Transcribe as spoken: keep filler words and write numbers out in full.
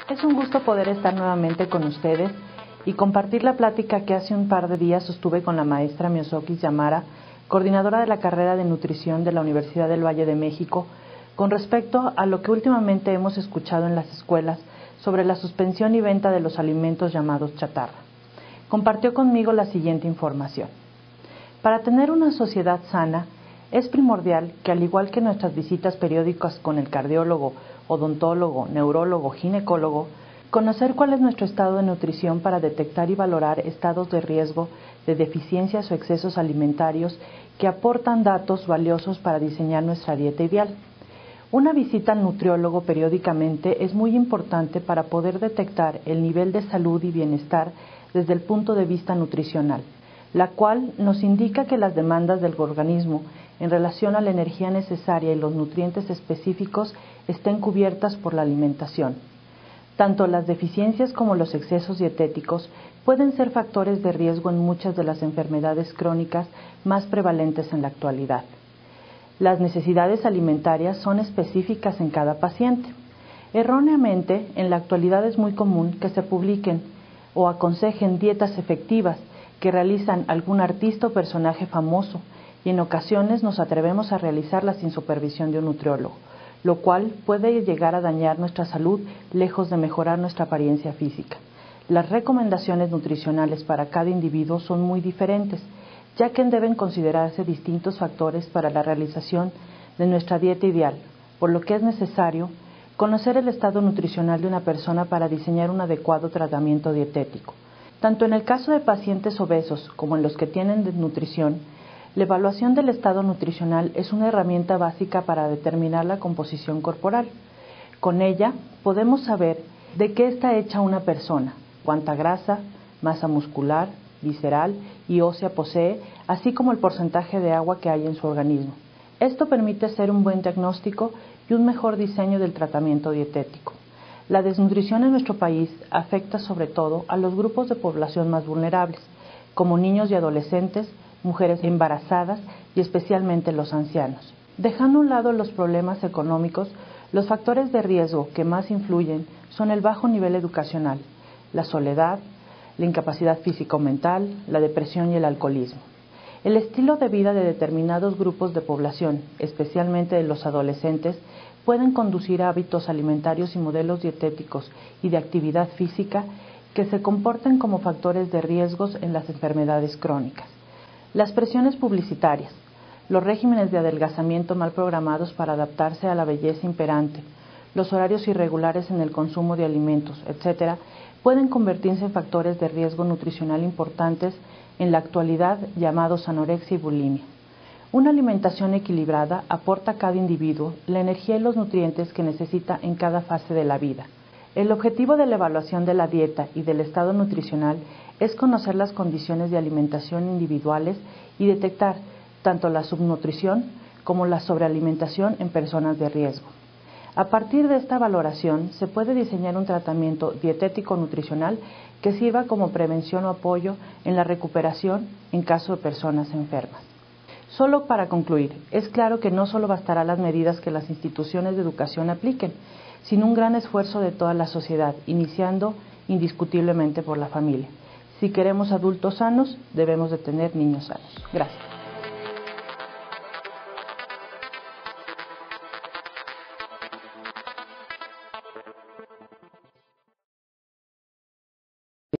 Es un gusto poder estar nuevamente con ustedes y compartir la plática que hace un par de días sostuve con la maestra Miosokis Yamara, coordinadora de la carrera de nutrición de la Universidad del Valle de México, con respecto a lo que últimamente hemos escuchado en las escuelas sobre la suspensión y venta de los alimentos llamados chatarra. Compartió conmigo la siguiente información. Para tener una sociedad sana, es primordial que, al igual que nuestras visitas periódicas con el cardiólogo, odontólogo, neurólogo, ginecólogo, conocer cuál es nuestro estado de nutrición para detectar y valorar estados de riesgo de deficiencias o excesos alimentarios que aportan datos valiosos para diseñar nuestra dieta ideal. Una visita al nutriólogo periódicamente es muy importante para poder detectar el nivel de salud y bienestar desde el punto de vista nutricional, la cual nos indica que las demandas del organismo en relación a la energía necesaria y los nutrientes específicos estén cubiertas por la alimentación. Tanto las deficiencias como los excesos dietéticos pueden ser factores de riesgo en muchas de las enfermedades crónicas más prevalentes en la actualidad. Las necesidades alimentarias son específicas en cada paciente. Erróneamente, en la actualidad es muy común que se publiquen o aconsejen dietas efectivas que realizan algún artista o personaje famoso, y en ocasiones nos atrevemos a realizarlas sin supervisión de un nutriólogo, lo cual puede llegar a dañar nuestra salud lejos de mejorar nuestra apariencia física. Las recomendaciones nutricionales para cada individuo son muy diferentes, ya que deben considerarse distintos factores para la realización de nuestra dieta ideal, por lo que es necesario conocer el estado nutricional de una persona para diseñar un adecuado tratamiento dietético. Tanto en el caso de pacientes obesos como en los que tienen desnutrición, la evaluación del estado nutricional es una herramienta básica para determinar la composición corporal. Con ella podemos saber de qué está hecha una persona, cuánta grasa, masa muscular, visceral y ósea posee, así como el porcentaje de agua que hay en su organismo. Esto permite hacer un buen diagnóstico y un mejor diseño del tratamiento dietético. La desnutrición en nuestro país afecta sobre todo a los grupos de población más vulnerables, como niños y adolescentes, mujeres embarazadas y especialmente los ancianos. Dejando a un lado los problemas económicos, los factores de riesgo que más influyen son el bajo nivel educacional, la soledad, la incapacidad físico-mental, la depresión y el alcoholismo. El estilo de vida de determinados grupos de población, especialmente de los adolescentes, pueden conducir a hábitos alimentarios y modelos dietéticos y de actividad física que se comporten como factores de riesgos en las enfermedades crónicas. Las presiones publicitarias, los regímenes de adelgazamiento mal programados para adaptarse a la belleza imperante, los horarios irregulares en el consumo de alimentos, etcétera, pueden convertirse en factores de riesgo nutricional importantes en la actualidad llamados anorexia y bulimia. Una alimentación equilibrada aporta a cada individuo la energía y los nutrientes que necesita en cada fase de la vida. El objetivo de la evaluación de la dieta y del estado nutricional es conocer las condiciones de alimentación individuales y detectar tanto la subnutrición como la sobrealimentación en personas de riesgo. A partir de esta valoración se puede diseñar un tratamiento dietético-nutricional que sirva como prevención o apoyo en la recuperación en caso de personas enfermas. Solo para concluir, es claro que no solo bastará las medidas que las instituciones de educación apliquen, sino un gran esfuerzo de toda la sociedad, iniciando indiscutiblemente por la familia. Si queremos adultos sanos, debemos de tener niños sanos. Gracias.